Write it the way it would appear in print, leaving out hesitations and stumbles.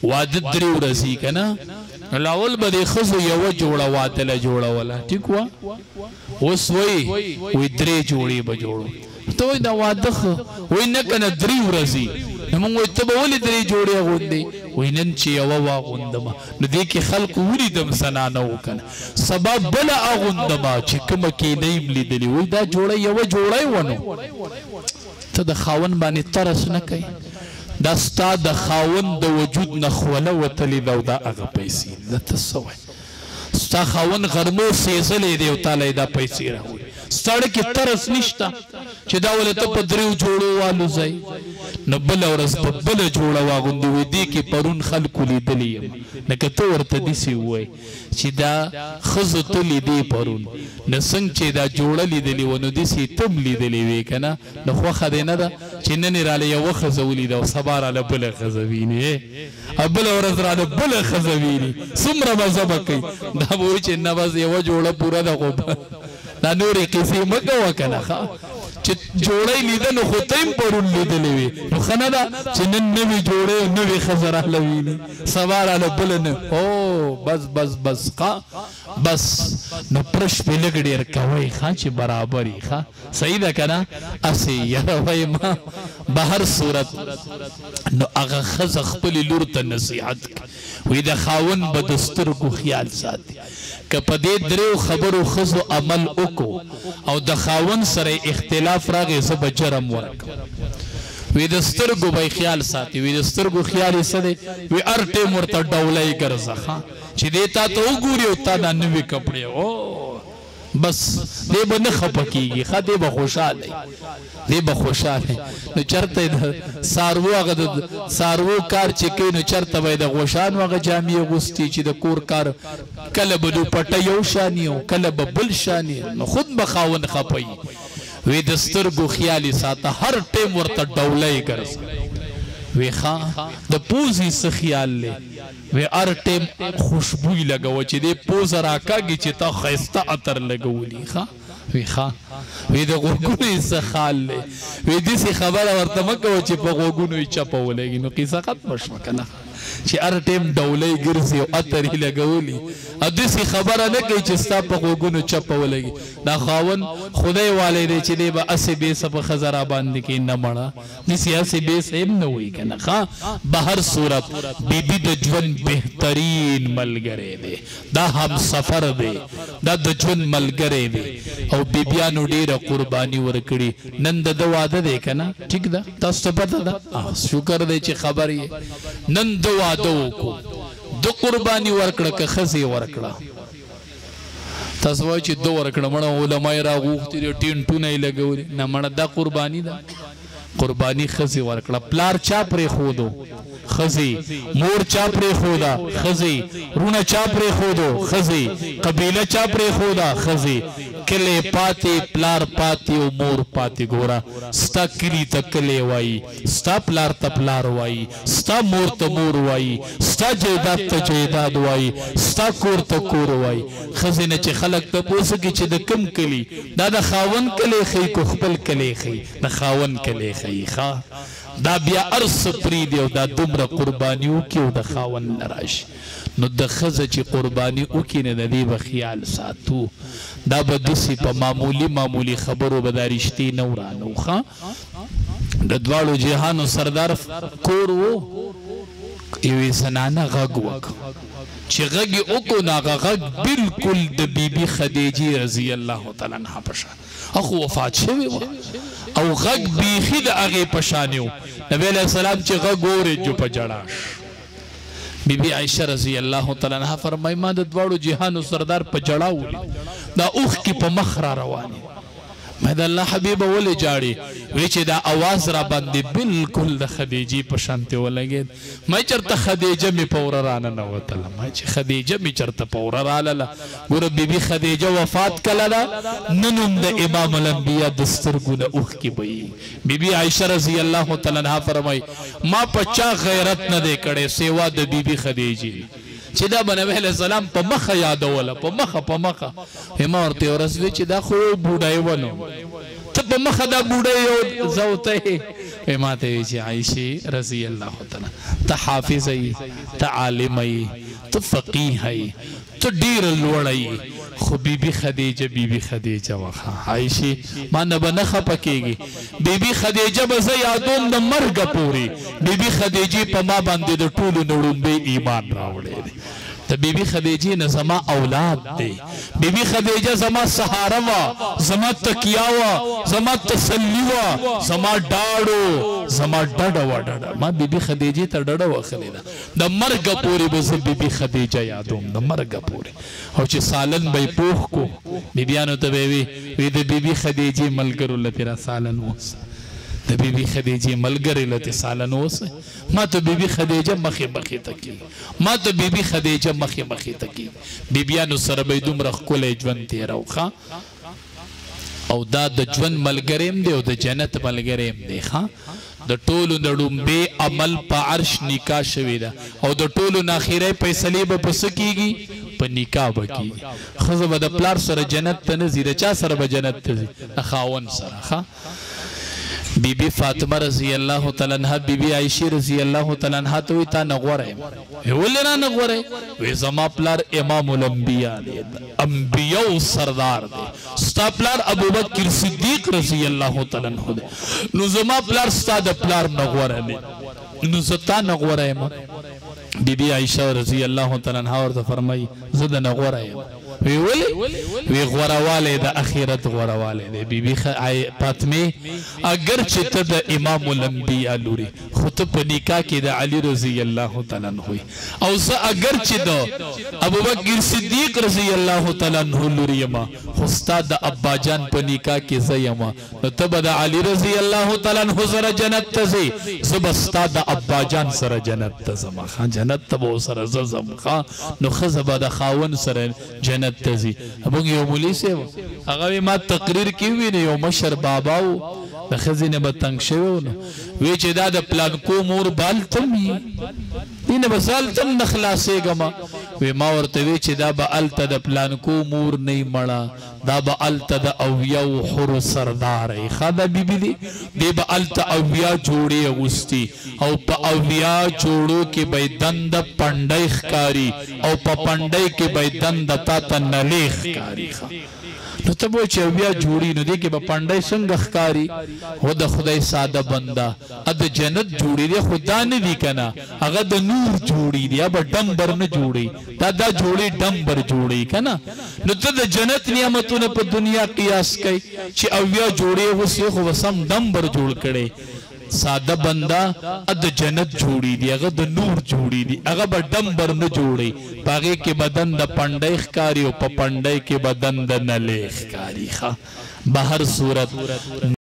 واده درې ورځې کنه لاول به د ښځو یوه جوړه وادله جوړوله ټیک وه اوس وایي درې جوړې به جوړو ته وایي دا واده ښه وایي نه که نه 3 ورځې نو موږ وایي ته به ولې 3 جوړې اغوندې وایي نن چې یوه واغوندمه نو دې کې خلکو ولیدم زنانه و که نه سبا بله اغوندمه چې کومه کې نه یم لیدلې وایي دا جوړه یوه جوړه یې ونو ته د خاوند باندې ترس نه کوي دا ستا د خاوند د وجود نه خوله وتلې ده او دا هغه پیسې ده ته څه وایي ستا خاوند غرمو سېزلی دی او تاله یې دا پیسې راوړي ستاړه کې ترس نشته چې دا ولې ته په 3 جوړو والوځئ نو بله ورځ په بله جوړه واغوندې وایي دې کې پرون خلکو لیدلی یم لکه ته ورته داسې ووایي چې دا ښځو ته لیدې پرون نو څنګه چې دا جوړه لیدلې وه نو داسې ته هم لیدلې وې که نه نو خوښه دې نه ده چې نن یې راله یوه ښځه ولیده او سبا راله بله ښځه ویني او بله ورځ راله بله ښځه ویني څومره مزه به کوي دا به وایي چې نه بس یوه جوړه پوره ده خو دا نورې قصې مه کوه که نه ښه چې جوړی لیده نو خو ته هم پرون لیدلې وې نو ښه نه ده چې نن نوې جوړی او نوې ښځه راله ویني سبا راله بله نه او بس ښه بس نو پرش پې لږ ډېر کوئ ښه چې برابر یي ښه صحیح ده که نه هسې یاره وایي ما به هر صورت نو هغه ښځه خپلې لور ته نصیحت وایي د خاوند به د سترګو خیال ساتي که په دې 3 خبرو ښځو عمل وکړو او د خاوند سره اختلاف راغی زه به جرم ورکړم وی د سترګو به خیال ساتي وی د سترګو خیال یې څه دی وی هر ټیم ورته ډولی ګرځه ښه چې دې تا ته وګوري او تا دا نوي کپړې او بس دې به نه خفه کېږي ښه دې به خوشحاله دې به خوشحاله نو چېرته د څاروو هغه د څاروو کار چې کوي نو چېرته به یې د غوښانو هغه جامې اغوستي چې د کور کار کله به دوپټه یو شان او کله به بل شان نو خود به خاوند خفه وي وی د سترګو خیال یې ساته هر ټیم ورته ډولی ګرځه وی ښه د پوزې څه خیال دی وی هر ټیم خوشبوی لګوه چې دې پوزه راکاږي چې تا ښایسته عطر لګولي ښه وی ښه وی د غوږونو یې څه خال دی وی داسې خبره ورته مه کوه چې په غوږونو یې چپه ولګي نو قیصه ختمه شوه که نه چې هر ټیم ډولی ګرځي او عطر یې لګولي او داسې خبره نه کوي چې ستا په غوږونو چپه ولګي دا خاوند خدای والی دی چې دی به هسې بېسه په ښځه را باندې کوي نه مړه داسې هسې بېسه هم نه وایي که نه ښه به هر صورت بیبي د ژوند بهترین ملګری دی دا همسفر دی دا د ژوند ملګری دی او بیبیانو ډېره قرباني ورکړي نن د ده واده دی که نه ټیک ده تاسو ته پته ده شکر دی چې خبر یې نن د واده وکړو د قرباني ورکړه که ښځې ورکړه تاسو وایئ چې ده ورکړه مړه علما یې راغوښتي دي ټینټونه یې لګولي نه مړه دا قرباني ده قرباني ښځې ورکړه پلار چا پرېښودو ښځې مور چا پرېښوده ښځې رونه چا پرېښودو ښځې قبیله چا پرېښوده ښځې کلی پاتې پلار پاتې او مور پاتې ګوره ستا کلي ته کلی وایي ستا پلار ته پلار وایي ستا مور ته مور وایي ستا جیداد ته جیداد وایي ستا کور ته کور وایي ښځې نه چې خلک تپوس کوي چې د کوم کلي دا د خاوند کلی ښیي کو خپل کلی ښیي د خاوند کلی ښیي ښه دا بیا هر څه پرېږدي او دا دومره قرباني وکړي او د خاوند نه راشي نو د ښځه چې قرباني وکړي نه د دې به خیال ساتو دا به داسې په معمولي خبرو به دا رښتې نه ورانو ښه د دواړو جهانو سردار کور و یوې زنانه غږ وکړ چې غږ یې وکړو نو هغه غږ بلکل د بیبي خدیجې رضی الله تعالی عنها په شان هغه وفات شوې وه او غږ بیخي د هغې په شانې و نبي علیه السلام چې غږ اورېد جو په جړا بیبي عایشه رضی الله تعالی عنها فرمایي ما د دواړو جهانو سردار په جړا ولید دا اوښکې په مخ را روانې ما د الله حبیبه ولې جاړې وی چې دا اواز را باندې بلکل د خدیجې په شانتې ولګېد ما چېرته خدیجه مې په وره راننوتله ما چې خدیجه مې چېرته په وره رالله ګوره بیبي خدیجه وفات کله ده نن هم د امام الانبیا د سترګو نه اوښکې بهیږي بیبي عایشه رضی الله تعالی عنها فرمایي ما په چا غیرت نه دی کړی سیوا د بیبي خدیجې چې دا به نبي علیه السلام په مخه یادوله په مخه ما ورته ورځ وی چې دا خو بوډۍ ونه ته په مخه دا بوډۍ یو زه ورته ماته چې عائشہ رضی الله تعالی ته حافظ ای ته عالم ای ته فقيه ای ته ډیر لوړی خو بیبي خدیجه واخا عائشہ ما نه بنخه پکېږي بیبي خدیجه به زه یادوم د مرګ پوري بیبي خدیجه په ما باندې د ټولو نړومبه ایمان راوړی دی ته بیبي خدیجه نه زما اولاد دی بیبي خدیجه زما سهاره وا زما تکیا وا زما تسلی وا زما ډاړو زما ډډه ما بیبي خدیجه ته ډډه وخلی ده د مرګ پوري به زه بیبي خدیجه یادوم د مرګ پوري او چې سالن به پوخ کو بیبیانو ته وی د بیبي خدیجه ملګرو لته سالن وس د بیبي خدیجه ملګری لته سالن وس ما ته بیبي خدیجه مخې تکی ما ته بیبي خدیجه مخې تکی بیبیانو سره به دومره ښکلی ژوند تیروخه او دا د ژوند ملګریم دی او د جنت ملګریم دی ښه د ټولو نړومبې عمل په عرش نکاح شوی ده او د ټولو نه اخري فیصلې به په څه کېږي په نکاح به کېږي ښځه به د پلار سره جنت ته نه ځي د چا سره به جنت ته ځي د خاوند سره ښه بیبی فاطمه رضی الله تعالی عنها بیبی عائشہ رضی الله تعالی عنها ته وی تا نغوره ولنا نغوره وی زما پلار امام الانبیاء دی انبیاء سردار دی ستا پلار ابوبکر صدیق رضی الله تعالی عنہ دی نو زما پلار ستا د پلار نغوره دی نو زتا نغوره ما بیبی عائشہ رضی الله تعالی عنها ورته فرمای زه د نغوره وی وی غورواله د اخرت غورواله دی بیبي فاطمه اگر چې ته د امام الانبیاء لوري خو ته په نکاح کې د علی رضی الله تعالی عنہ او زه اگر چې د ابوبکر صدیق رضی الله تعالی عنہ لوري ما خو استاد د ابا جان په نکاح کې زه یم نو ته به د علی رضی الله تعالی عنہ سره جنت ته ځې زه به استاد د ابا جان سره جنت ته ځم ښه جنت ته به سره ځم ښه نو ښځه به د خاوند سره جنت تزي ابو یو مولوی سیو هغه ما تقریر کیوی نه یو مشر باباو د خزینه به تنگ شوی نو وی چې دا د پلان کو مور بالتم دینه بسالتم نخلاصې گما وی ما ورته وی چې دا به الته د پلان کو مور نه مړه دا به الته د اویا او حر سردار خدا بیبي دی به الته اویا جوړي اغوستي او په اویا جوړو کې به دند پندای ښکاری او په پندای کې به دند تا نلیخ کاری نو ته به چې بیا جوړی نو دی کې به پندای څنګه ښکاری هو د خدای ساده بنده ا د جنت جوړی دی خدا نه دی کنه هغه د نور جوړی دی اب ډمبر نه جوړی دا جوړی ډمبر جوړی کنه نو ته د جنت نعمتونه په دنیا قیاس کوي چې اویا جوړی وسې خو وسم ډمبر جوړ کړي ساده بندا اد جنت جوړی دی هغه د نور جوړی دی هغه به ډمبر نه جوړی پاګه کې بدن د پندای ښکاری او په پندای کې بدن د نلیخ کاری ښه بهر صورت